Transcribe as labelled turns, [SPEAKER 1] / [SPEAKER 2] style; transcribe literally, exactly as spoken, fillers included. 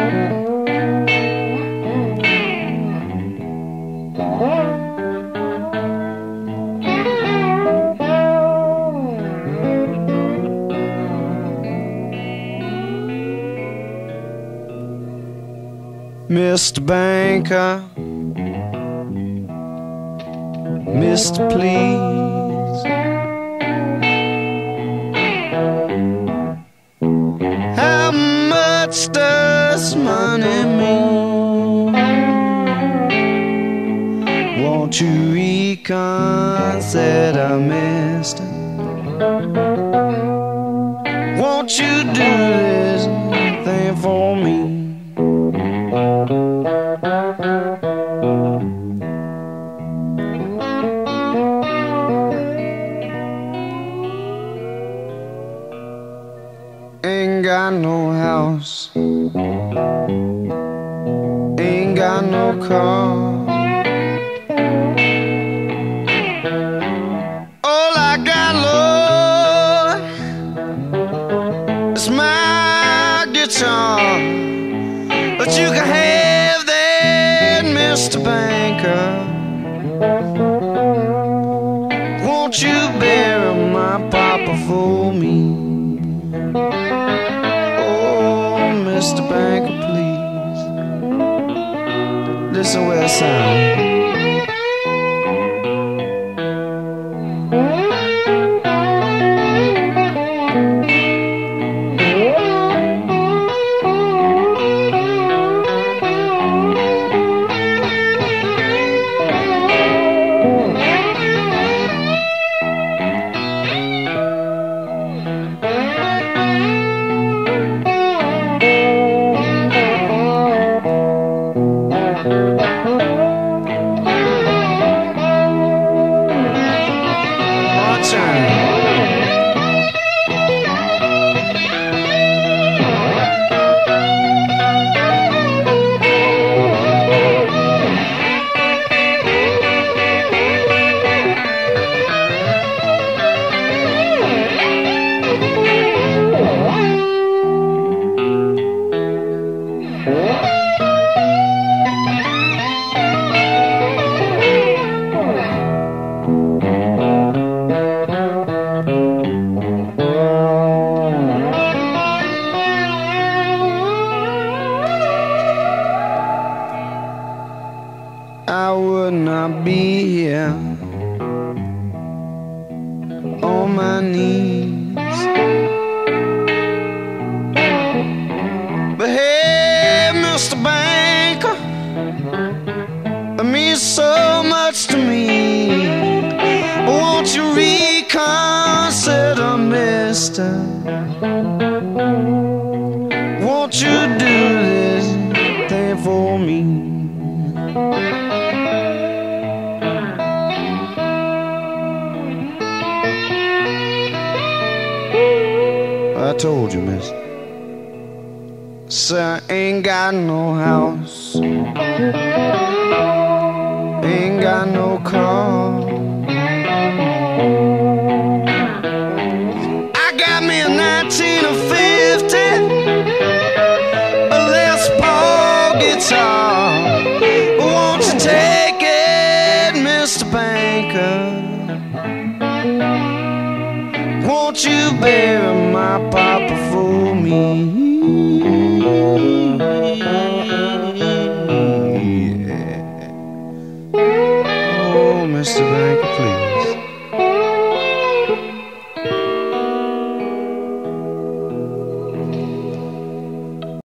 [SPEAKER 1] Mister Banker, Mister Please, how much does money mean? Won't you reconsider, mister? Won't you do this thing for me? Ain't got no house, ain't got no car. All I got, Lord, is my guitar. But you can have that, Mister Banker. Won't you bury my papa for me? Oh, Mister Banker, please. Listen where it sounds. I would not be here on my knees, but hey, Mister Banker, it means so much to me. Won't you reconsider, mister? Won't you do this thing for me? I told you, miss. So I ain't got no house, ain't got no car. I got me a nineteen fifty, a Les Paul guitar. Won't you take it, Mister Banker? Won't you bury my papa for me? Yeah. Oh, Mister Banker, please.